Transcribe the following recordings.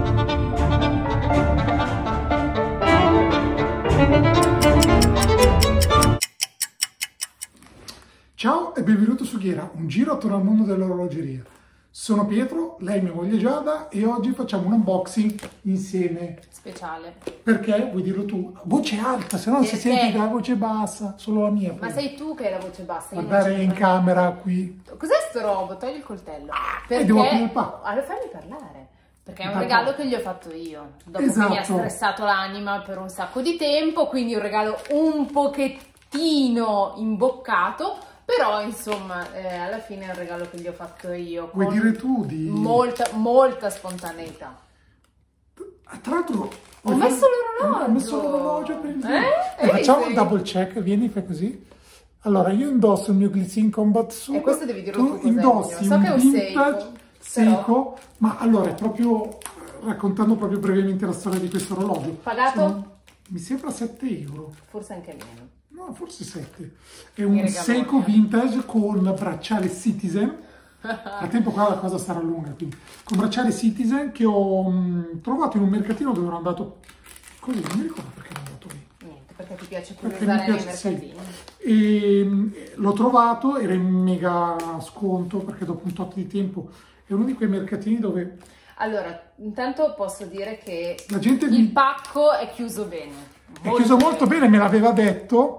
Ciao e benvenuto su Ghiera, un giro attorno al mondo dell'orologeria. Sono Pietro, lei mia moglie Giada e oggi facciamo un unboxing insieme. Speciale. Perché? Vuoi dirlo tu? Voce alta, se no non si sente la voce bassa, solo la mia. Ma sei tu che hai la voce bassa. Guardare in camera qui. Cos'è sto robo? Togli il coltello. E devo aprire il pacco. Allora fammi parlare. Perché è un regalo che gli ho fatto io. Dopo che mi ha stressato l'anima per un sacco di tempo, quindi un regalo un pochettino imboccato. Però insomma, alla fine è un regalo che gli ho fatto io. Vuoi dire tu di... Molta spontaneità. Tra l'altro... Ho messo l'orologio! Ho messo l'orologio per il facciamo un double check, vieni, fai così. Allora, io indosso il mio Glycine Combat Suit. E questo devi dirlo tu cos'è. Indossi So che è un vintage Seiko, ma allora è proprio, raccontando proprio brevemente la storia di questo orologio. Pagato? Mi sembra 7 euro. Forse anche meno. No, forse 7. È un Seiko vintage con bracciale Citizen. A tempo qua la cosa sarà lunga, quindi. Con bracciale Citizen che ho trovato in un mercatino dove ero andato così, non mi ricordo perché ero andato lì. Niente, perché ti piace curiosare nei mercatini. Sì. E l'ho trovato, era in mega sconto perché dopo un tot di tempo è uno di quei mercatini dove... Allora, intanto posso dire che il pacco è chiuso bene. È chiuso molto bene, me l'aveva detto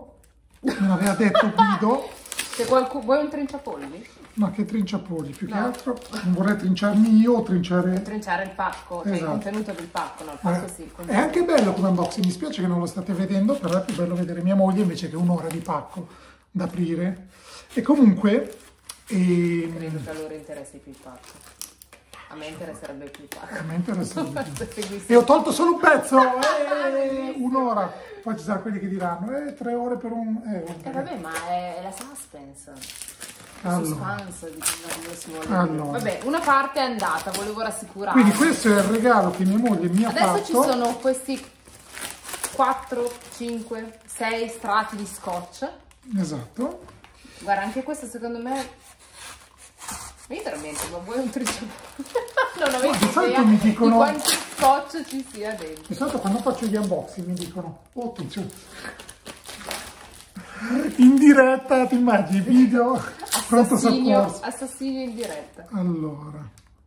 Guido. Se qualcuno vuoi un trinciapolli? No, che trinciapolli, più che altro non vorrei trinciarmi io o trinciare il pacco, cioè il contenuto del pacco, no, il pacco sì. È anche bello come unboxing, mi spiace che non lo state vedendo, però è più bello vedere mia moglie invece che un'ora di pacco da aprire. E comunque... Credo che a loro interessi più il pacco. A me interesserebbe più il pacco. A me interesserebbe più. E ho tolto solo un pezzo! Un'ora! Poi ci saranno quelli che diranno 3 ore per un... vabbè, ma è la suspense. Suspense, diciamo. Allora. Vabbè, una parte è andata, volevo rassicurare. Quindi questo è il regalo che mia moglie mi ha fatto. Adesso ci sono questi 4, 5, 6 strati di scotch. Esatto. Guarda, anche questo secondo me... Veramente, ma vuoi un trinciapollo? Non avevo idea mi dicono... di quanto scotch ci sia dentro. Di solito quando faccio gli unboxing mi dicono attenzione, in diretta, ti immagini, video pronto soccorso. Assassino in diretta. Allora.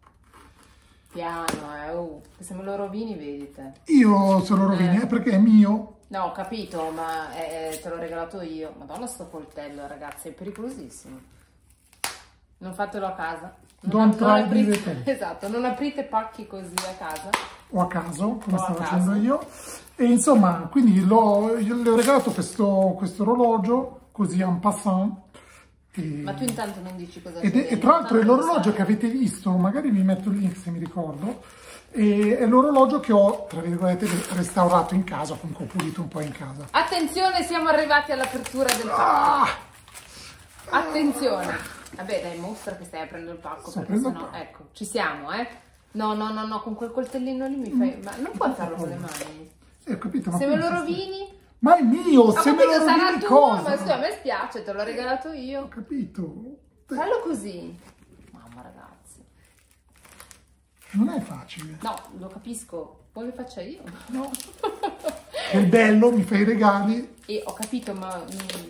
Piano, se me lo rovini vedi te. Io se lo rovini, perché è mio. No, ho capito, ma te l'ho regalato io. Madonna, sto coltello, ragazzi, è pericolosissimo. Non fatelo a casa. Esatto, non aprite pacchi così a casa. O a caso, come stavo facendo io. E insomma, quindi io le ho regalato questo orologio, così en passant. Ma tu intanto non dici cosa e tra l'altro è l'orologio che avete visto, magari vi metto il link se mi ricordo. E è l'orologio che ho, tra virgolette, restaurato in casa, comunque ho pulito un po' in casa. Attenzione, siamo arrivati all'apertura del pacco. Attenzione. Vabbè, dai, mostra che stai aprendo il pacco, perché sennò, ecco, ci siamo, No, con quel coltellino lì mi fai... Ma non puoi farlo con le mani. Ho capito, ma se me lo rovini... Ma è mio, se me lo rovini cosa? Ma a me spiace, te l'ho regalato io. Ho capito. Fallo così. Mamma, ragazzi. Non è facile. No, lo capisco. Vuoi che faccia io? No. Che bello, mi fai i regali. E ho capito, ma...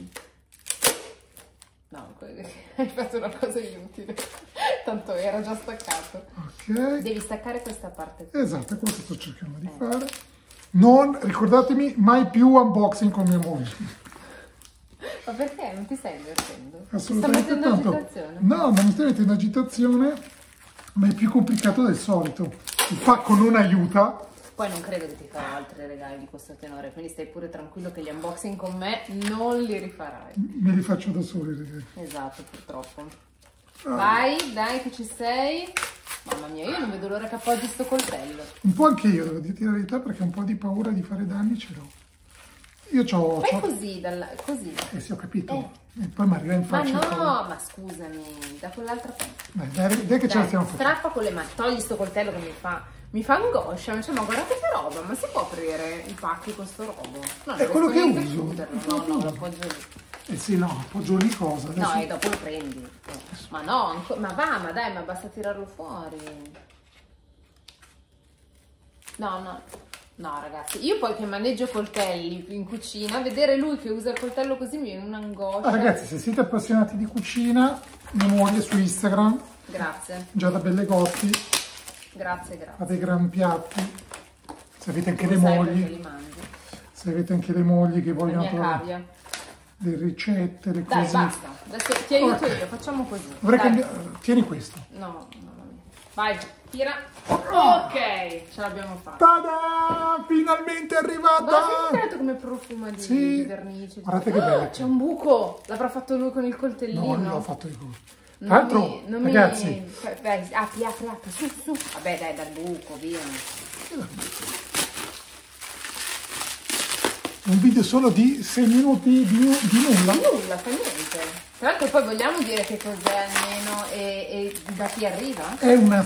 No, hai fatto una cosa inutile. Tanto era già staccato. Ok. Devi staccare questa parte. Esatto, è quello che sto cercando di fare. Non, ricordatemi, mai più unboxing con mia moglie. Ma perché? Non ti stai divertendo? Assolutamente. Ti sta mettendo agitazione? No, non mi stai mettendo agitazione, ma è più complicato del solito. Il pacco non aiuta. Poi non credo che ti farò altri regali di questo tenore, quindi stai pure tranquillo che gli unboxing con me non li rifarai. Me li faccio da soli, ragazzi. Esatto, purtroppo. Vai, dai che ci sei. Mamma mia, io non vedo l'ora che appoggi sto coltello. Un po' anche io, devo dirti la verità, perché un po' di paura di fare danni ce l'ho. Io c'ho... Fai così, così. Sì, ho capito. E poi mi arriva in faccia. Ma no, ma scusami, da quell'altra parte. Dai che ce la stiamo facendo. Strappa con le mani, togli sto coltello che mi fa angoscia, cioè, ma guardate che roba, ma si può aprire i pacchi con sto robo? No, è quello che uso. No, lo appoggio lì. Eh sì, no, appoggio lì cosa? Adesso... No, e dopo lo prendi. Ma no, ma va, ma dai, ma basta tirarlo fuori. No, ragazzi, io poi che maneggio coltelli in cucina, vedere lui che usa il coltello così mi viene un'angoscia. Ragazzi, se siete appassionati di cucina, mia moglie su Instagram. Grazie. Giada Bellegotti. Grazie. Fate gran piatti. Se avete anche le Sai mogli. perché li mangi. Se avete anche le mogli che vogliono La mia trovare cavia. le ricette, le Dai, cose. basta. Adesso ti aiuto io, facciamo così. Vorrei Dai. cambiare. Tieni questo. No. Vai, tira. Ok, ce l'abbiamo fatta. Tada! Finalmente è arrivata! Guarda, sentite come profuma di vernice. Guardate che bella. C'è un buco. L'avrà fatto lui con il coltellino. No, non l'ho fatto io. Tra l'altro, ragazzi... Dai, apri, su. Vabbè, dai, dal buco, via. Un video solo di 6 minuti di nulla. Nulla, fa niente. Tra l'altro poi vogliamo dire che cos'è almeno e da chi arriva? È una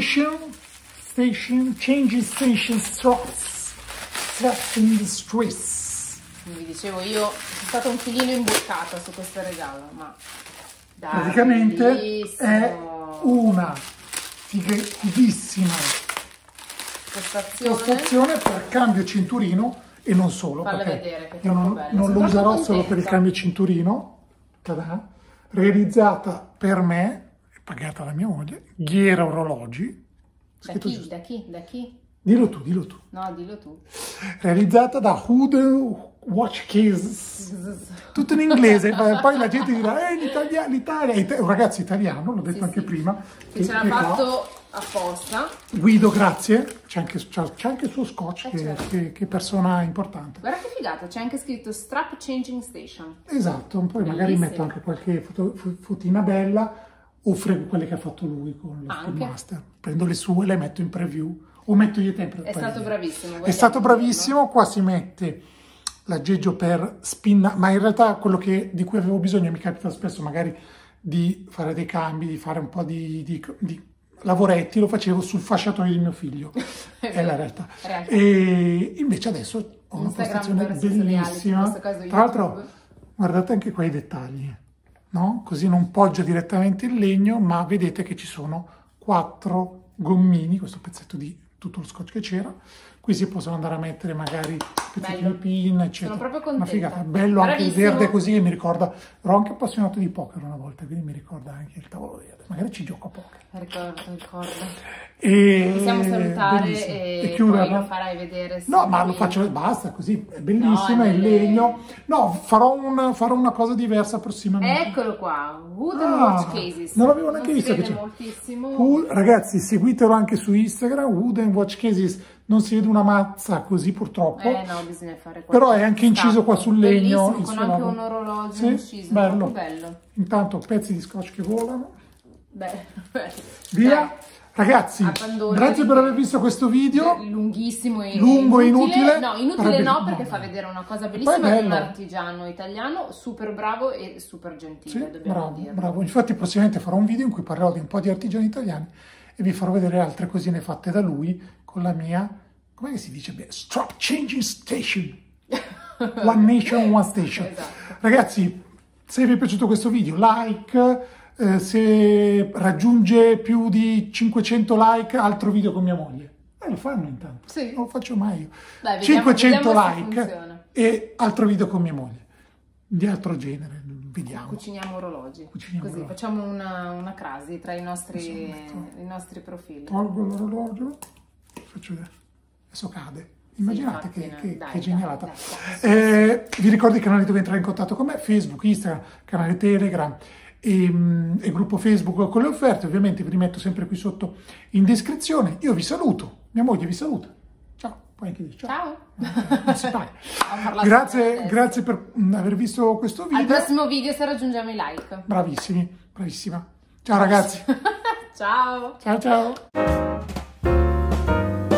changing station stress in the stress. Vi dicevo io, sono stata un filino imboccata su questo regalo, ma dai, praticamente bellissimo. è una fighissima postazione per cambio cinturino e non solo. Falla perché vedere, che è io non lo userò solo per il cambio cinturino. Tada, realizzata per me, pagata da mia moglie, Ghiera Orologi. Da chi? Dillo tu. No, dillo tu. Realizzata da Wooden Watch Cases. Tutto in inglese, poi la gente dirà, l'Italia, è un ragazzo italiano, l'ho detto anche prima. Che ce l'ha fatto apposta. Guido, grazie. C'è anche il suo scotch, che persona importante. Guarda che figata, c'è anche scritto Strap Changing Station. Esatto, poi magari metto anche qualche fotina bella o frego quelle che ha fatto lui con lo Spin Master. Prendo le sue e le metto in preview o metto io tempo. È stato bravissimo. È stato bravissimo, qua si mette l'aggeggio per spin, ma in realtà quello di cui avevo bisogno, mi capita spesso magari di fare dei cambi, di fare un po' di lavoretti, lo facevo sul fasciatoio di mio figlio, è la realtà. E invece adesso ho una postazione bellissima, tra l'altro guardate anche qua i dettagli, no? Così non poggio direttamente il legno, ma vedete che ci sono 4 gommini, questo pezzetto di tutto lo scotch che c'era. Qui si possono andare a mettere magari pezzetti di pin, eccetera. Sono proprio contenta. Una figata. Bello anche il verde così, e mi ricorda, ero anche appassionato di poker una volta, quindi mi ricorda anche il tavolo verde. Magari ci gioco a poker. Ricordo. E possiamo salutare e poi lo farai vedere. No, ma lo faccio, basta, così, è bellissimo, è in legno. No, farò una cosa diversa prossimamente. Eccolo qua, Wooden Watch Cases. Non l'avevo neanche visto che c'è. Moltissimo. Ragazzi, seguitelo anche su Instagram, Wooden Watch Cases. Non si vede una mazza così purtroppo. No, bisogna fare però è anche inciso qua sul legno. Con anche un orologio inciso. Bello. Intanto pezzi di scotch che volano. Bello. Via. Dai. Ragazzi, grazie per aver visto questo video. Lunghissimo e inutile. No, inutile no, perché fa vedere una cosa bellissima di un artigiano italiano, super bravo e super gentile, dobbiamo dire. Bravo. Infatti prossimamente farò un video in cui parlerò di un po' di artigiani italiani e vi farò vedere altre cosine fatte da lui con la mia, come si dice? Strap Changing Station. One Nation, One Station. Esatto. Ragazzi, se vi è piaciuto questo video, like. Se raggiunge più di 500 like, altro video con mia moglie. Lo fanno intanto. Sì. Non lo faccio mai io. Dai, 500 like e altro video con mia moglie. Di altro genere, vediamo. Cuciniamo orologi. Così facciamo una crasi tra i nostri profili. Tolgo l'orologio, faccio vedere. Adesso cade. Immaginate che genialata. Vi ricordo i canali dove entrare in contatto con me: Facebook, Instagram, canale Telegram e gruppo Facebook con le offerte. Ovviamente vi rimetto sempre qui sotto in descrizione. Io vi saluto, mia moglie vi saluta. Ciao, poi anche dici ciao. Non si parla. Grazie per aver visto questo video. Al prossimo video se raggiungiamo i like. Bravissima. Ciao ragazzi. Ciao. Ciao.